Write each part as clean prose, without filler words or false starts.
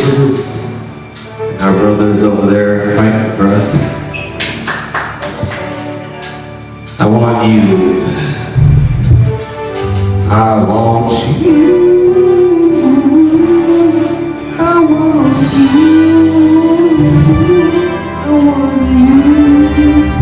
sisters and our brothers over there fighting for us. I want you. I want you. I want you. I want you.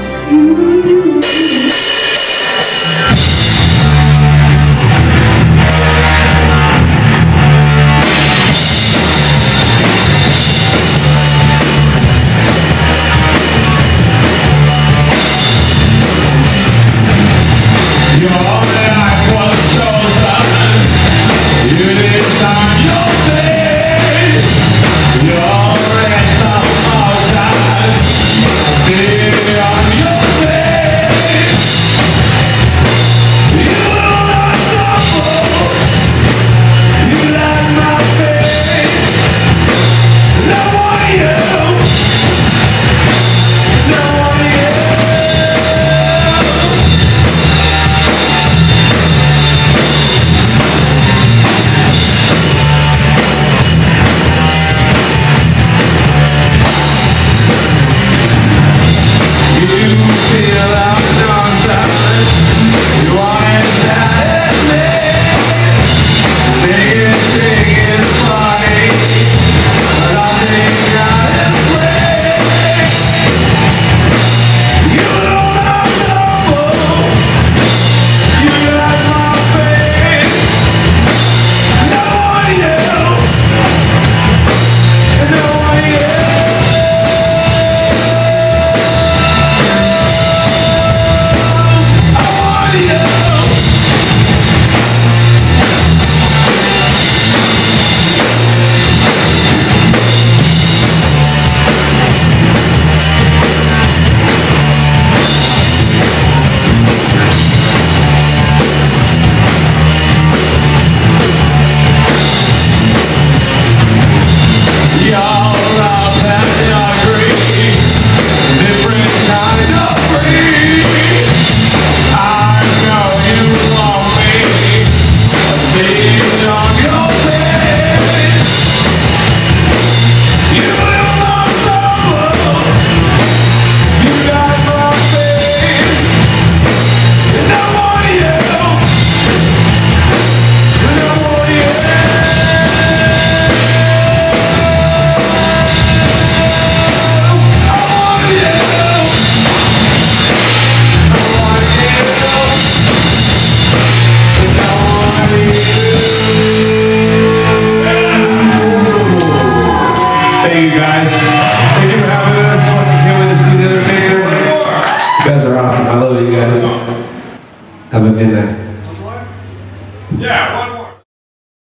Thank you guys. Thank you for having us. Fucking can't wait to see the other figures. You guys are awesome. I love you guys. Have a good night. Yeah, one more.